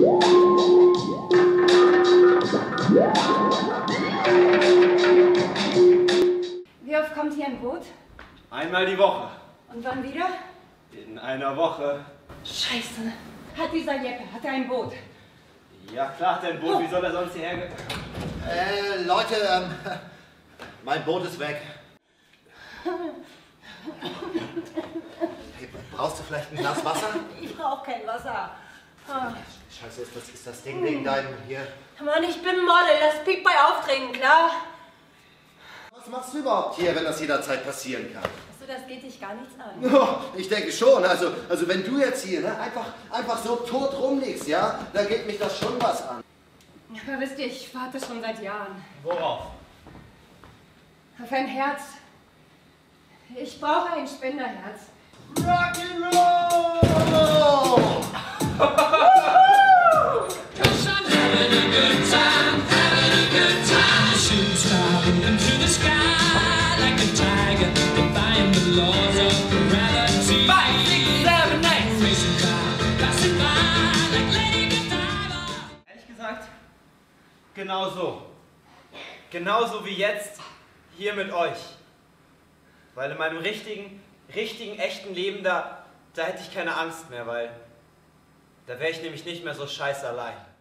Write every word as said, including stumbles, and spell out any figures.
Wie oft kommt hier ein Boot? Einmal die Woche. Und wann wieder? In einer Woche. Scheiße. Hat dieser Jeppe, hat er ein Boot? Ja klar, hat er ein Boot. Wie soll er sonst hierher gehen? Äh, Leute, ähm, mein Boot ist weg. Hey, brauchst du vielleicht ein Glas Wasser? Ich brauche kein Wasser. Oh. Scheiße, ist das, ist das Ding wegen deinem hier? Mann, ich bin Model, das piekt bei Aufträgen, klar? Was machst du überhaupt hier, wenn das jederzeit passieren kann? Achso, das geht dich gar nichts an. Oh, ich denke schon, also, also wenn du jetzt hier ne, einfach, einfach so tot rumliegst, ja, da geht mich das schon was an. Aber wisst ihr, ich warte schon seit Jahren. Worauf? Auf ein Herz. Ich brauche ein Spenderherz. Rock'n'Roll! Ehrlich gesagt, genau so. Genauso wie jetzt hier mit euch. Weil in meinem richtigen, richtigen, echten Leben, da, da hätte ich keine Angst mehr, weil da wäre ich nämlich nicht mehr so scheiße allein.